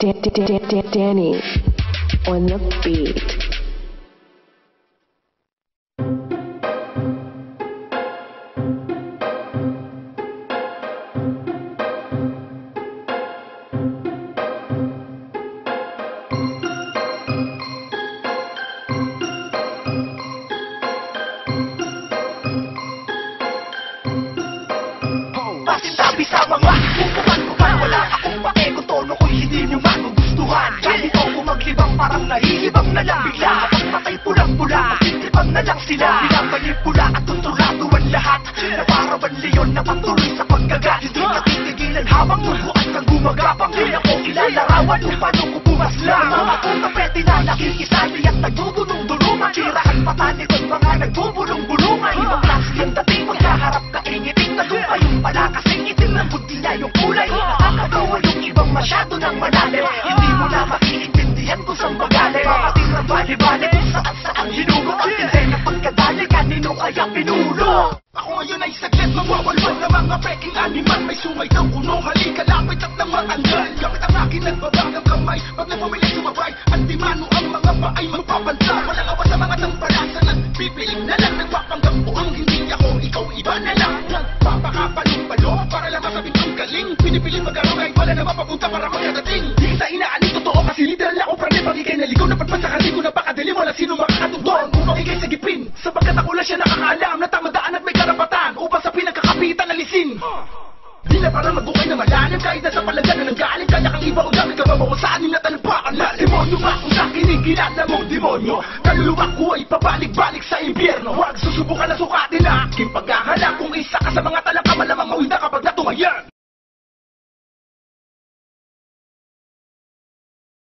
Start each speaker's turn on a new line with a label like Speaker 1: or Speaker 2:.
Speaker 1: Danny on the beat.
Speaker 2: Sabi sa mga kukuman-kuman, wala akong pake kung tono ko'y hindi nyo magugustuhan. Kahit ako maglibang parang nahihibang na lang bigla. Kapag patay pulang-pula, magtitipang na lang sila. Pinamanipula at kontrolado ang lahat, na para bang leon na patuloy sa pagkagat. Hindi ka titigilan habang tubuan kang gumagapang. Di ako ilalarawan kung paano ko bumaslang. Mga puta pwede na nakikisali at nagbubulong-bulungan. Tirahan patani kung mga nagbubulong-bulungan. Ibang klase ang dating magkaharap ka ingiting na lupa yung pala kasi ng buti na yung kulay. Nakakagawa yung ibang masyado ng malalim. Hindi mo na maiintindihan kung saan magaling. Mga tira bali-bali kung saan hinugo. Ang tindi na pagkadali, kanino kaya pinulo? Ako ngayon ay saglit mawawalwal na mga peking animal. May sungay daw kuno, halika lapit at na matanggal. Gamit ang akin nagbabagang kamay, pag nagpumilit sumabay, antimano ang mga paay magpapantay. Walang awa sa mga tambalasa, nagpipiling na lang. Nagpapanggap ko ang hindi ako, ikaw iba na lang. Nagpapakapalumpalo para lang masabing ang galing. Pinipiling mag-araw kahit wala na mapapunta para magkadating. Di kita inaanin totoo kasi literal ako prane. Pag ikay naligaw na pagpasa ko na pakadilim, wala sino makakatutuan. Upang ikay sagipin, sapagkat ako lang siya nakakaalam na tamadaan at may karapatan upang sa pinagkakapitan alisin. Di na para mag-ukay na malalim, kahit nasa palagyan na nanggaling. Kaya kang iba o gamit ka ba mo sa anim na talampakan na demonyo ba kung sa kinigilan na mong demonyo? Kaluluwa ko ay pabalik-balik sa